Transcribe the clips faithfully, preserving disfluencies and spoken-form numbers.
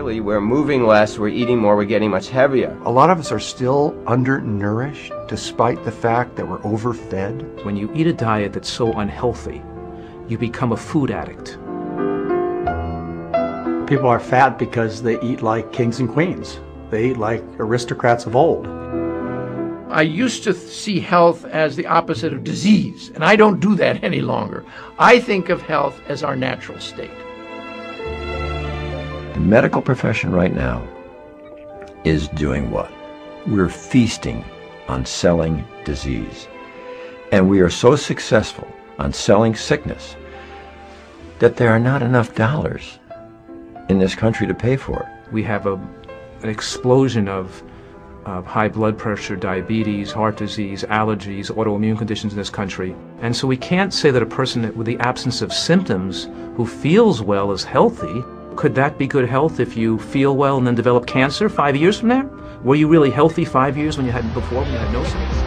Clearly, we're moving less, we're eating more, we're getting much heavier. A lot of us are still undernourished, despite the fact that we're overfed. When you eat a diet that's so unhealthy, you become a food addict. People are fat because they eat like kings and queens. They eat like aristocrats of old. I used to see health as the opposite of disease, and I don't do that any longer. I think of health as our natural state. The medical profession right now is doing what? We're feasting on selling disease. And we are so successful on selling sickness that there are not enough dollars in this country to pay for it. We have a, an explosion of, of high blood pressure, diabetes, heart disease, allergies, autoimmune conditions in this country. And so we can't say that a person with the absence of symptoms who feels well is healthy. Could that be good health if you feel well and then develop cancer five years from there? Were you really healthy five years when you had before, when you had no symptoms?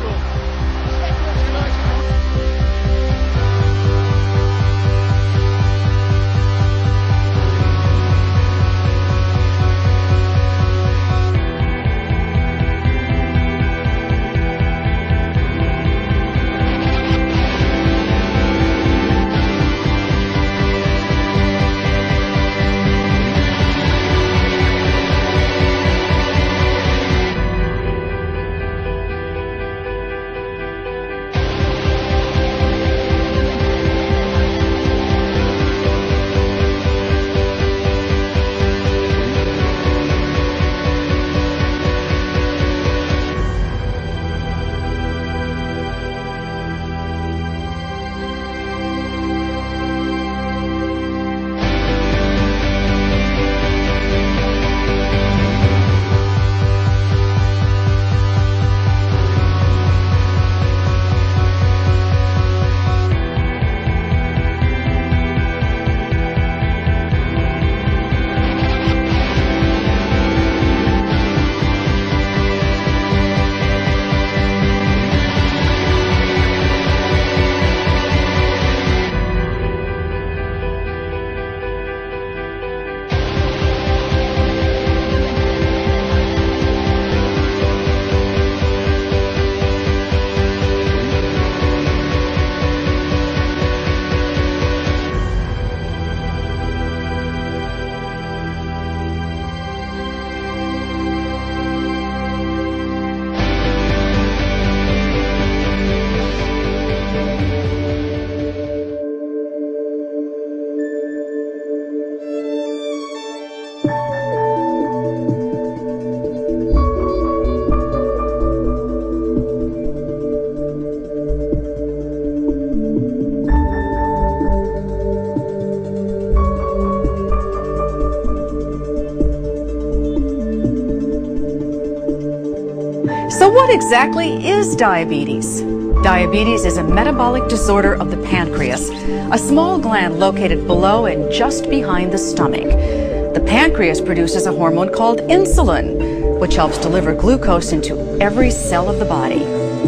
So what exactly is diabetes? Diabetes is a metabolic disorder of the pancreas, a small gland located below and just behind the stomach. The pancreas produces a hormone called insulin, which helps deliver glucose into every cell of the body.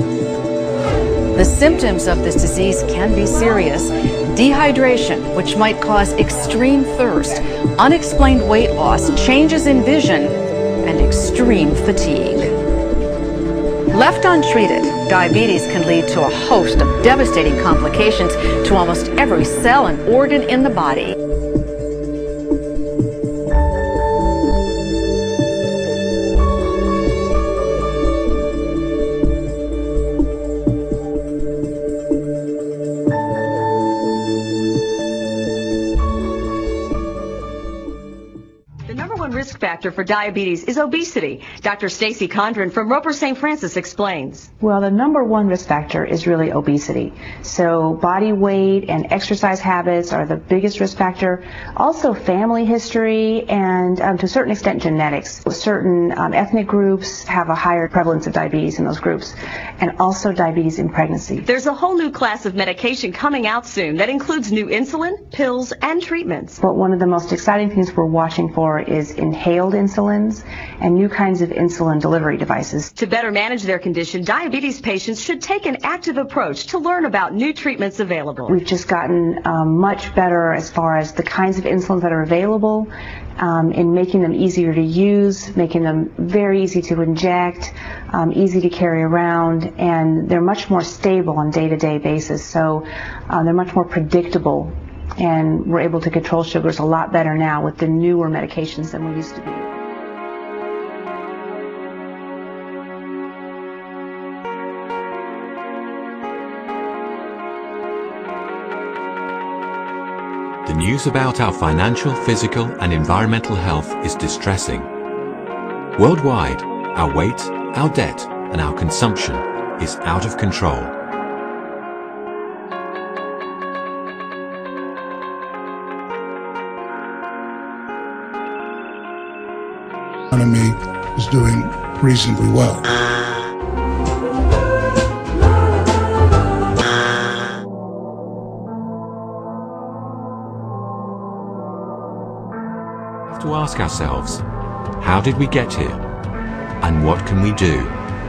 The symptoms of this disease can be serious. Dehydration, which might cause extreme thirst, unexplained weight loss, changes in vision, and extreme fatigue. Left untreated, diabetes can lead to a host of devastating complications to almost every cell and organ in the body. Factor for diabetes is obesity. Doctor Stacy Condren from Roper Saint Francis explains. Well, the number one risk factor is really obesity. So body weight and exercise habits are the biggest risk factor. Also family history and um, to a certain extent genetics. Certain um, ethnic groups have a higher prevalence of diabetes in those groups, and also diabetes in pregnancy. There's a whole new class of medication coming out soon that includes new insulin, pills, and treatments. But one of the most exciting things we're watching for is inhaled insulins and new kinds of insulin delivery devices. To better manage their condition, diabetes patients should take an active approach to learn about new treatments available. We've just gotten um, much better as far as the kinds of insulins that are available, um, in making them easier to use, making them very easy to inject, um, easy to carry around, and they're much more stable on a day-to-day basis. So uh, they're much more predictable, and we're able to control sugars a lot better now with the newer medications than we used to be. The news about our financial, physical and environmental health is distressing. Worldwide, our weight, our debt and our consumption is out of control. Economy is doing reasonably well. To ask ourselves, how did we get here? And what can we do?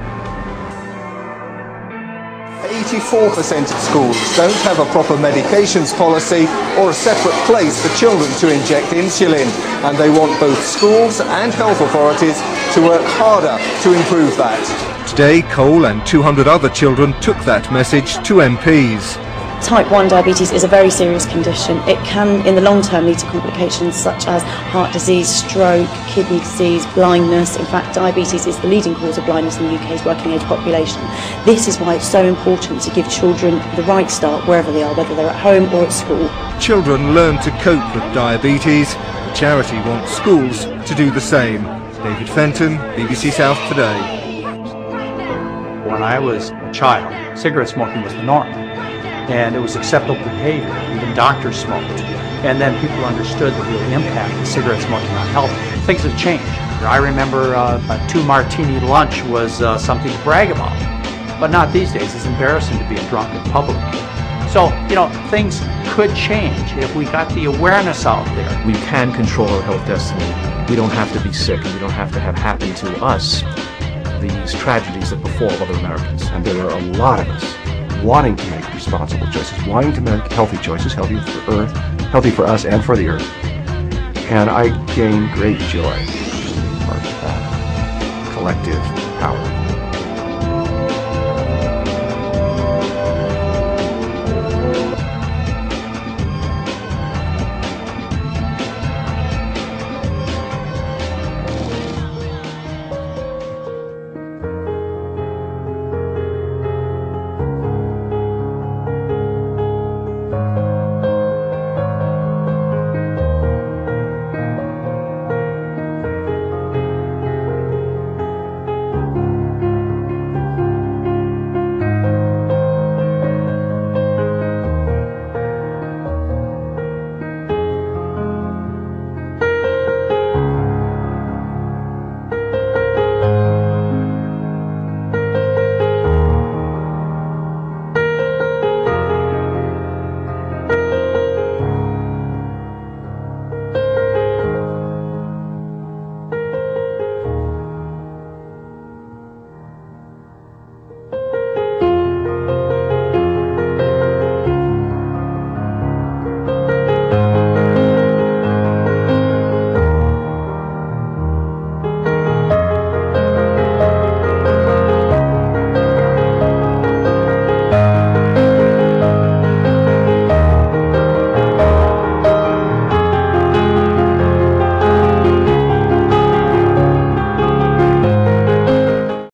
eighty-four percent of schools don't have a proper medications policy or a separate place for children to inject insulin, and they want both schools and health authorities to work harder to improve that. Today, Cole and two hundred other children took that message to M Ps. Type one diabetes is a very serious condition. It can, in the long term, lead to complications such as heart disease, stroke, kidney disease, blindness. In fact, diabetes is the leading cause of blindness in the U K's working age population. This is why it's so important to give children the right start wherever they are, whether they're at home or at school. Children learn to cope with diabetes. The charity wants schools to do the same. David Fenton, B B C South Today. When I was a child, cigarette smoking was the norm. And it was acceptable behavior. Even doctors smoked. And then people understood the real impact of cigarette smoking on health. Things have changed. I remember uh, a two martini lunch was uh, something to brag about. But not these days. It's embarrassing to be a drunk in public. So, you know, things could change if we got the awareness out there. We can control our health destiny. We don't have to be sick, and we don't have to have happen to us these tragedies that befall other Americans. And there are a lot of us wanting to make responsible choices, wanting to make healthy choices, healthy for Earth, healthy for us and for the Earth. And I gain great joy being part of that collective power.